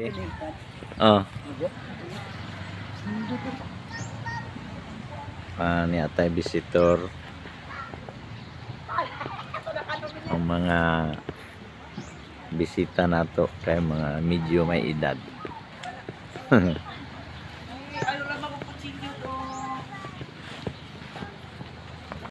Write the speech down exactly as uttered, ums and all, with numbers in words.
Oh. Ah, ni atay visitor. Ang mga bisita nato kay mga medyo may edad.